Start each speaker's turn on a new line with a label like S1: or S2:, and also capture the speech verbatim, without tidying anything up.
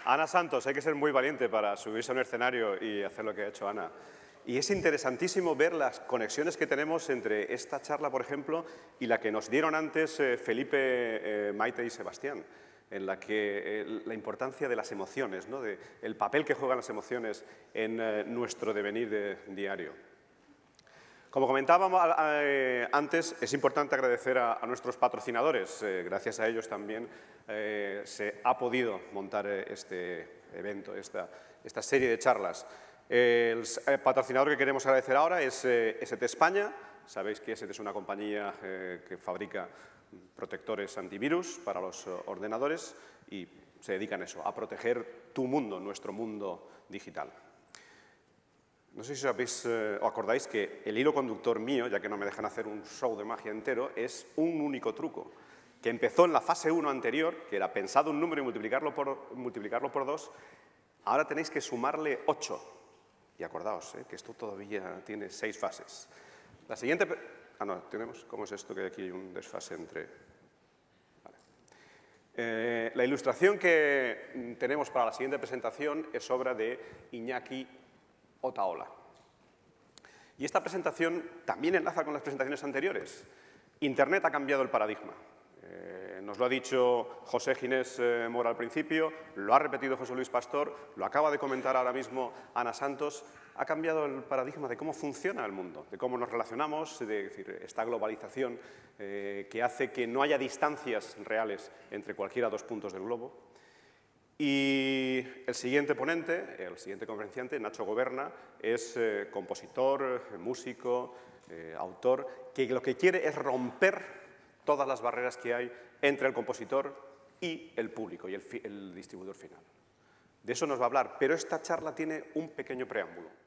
S1: Ana Santos, hay que ser muy valiente para subirse a un escenario y hacer lo que ha hecho Ana. Y es interesantísimo ver las conexiones que tenemos entre esta charla, por ejemplo, y la que nos dieron antes eh, Felipe, eh, Maite y Sebastián, en la que eh, la importancia de las emociones, ¿no? De el papel que juegan las emociones en eh, nuestro devenir de, diario. Como comentábamos eh, antes, es importante agradecer a, a nuestros patrocinadores. Eh, gracias a ellos también eh, se ha podido montar eh, este evento, esta, esta serie de charlas. El, el patrocinador que queremos agradecer ahora es eh, S T España. Sabéis que S T es una compañía eh, que fabrica protectores antivirus para los ordenadores y se dedican a eso, a proteger tu mundo, nuestro mundo digital. No sé si os habéis, eh, o acordáis que el hilo conductor mío, ya que no me dejan hacer un show de magia entero, es un único truco, que empezó en la fase uno anterior, que era pensado un número y multiplicarlo por, multiplicarlo por dos, ahora tenéis que sumarle ocho. Y acordaos, eh, que esto todavía tiene seis fases. La siguiente... Ah, no, tenemos... ¿Cómo es esto? Que aquí hay un desfase entre... Vale. Eh, la ilustración que tenemos para la siguiente presentación es obra de Iñaki Otaola. Y esta presentación también enlaza con las presentaciones anteriores. Internet ha cambiado el paradigma. Eh, nos lo ha dicho José Ginés eh, Mora al principio, lo ha repetido José Luis Pastor, lo acaba de comentar ahora mismo Ana Santos. Ha cambiado el paradigma de cómo funciona el mundo, de cómo nos relacionamos, de, es decir, esta globalización eh, que hace que no haya distancias reales entre cualquiera de los puntos del globo. Y el siguiente ponente, el siguiente conferenciante, Nacho Goberna, es eh, compositor, músico, eh, autor, que lo que quiere es romper todas las barreras que hay entre el compositor y el público y el, el distribuidor final. De eso nos va a hablar, pero esta charla tiene un pequeño preámbulo.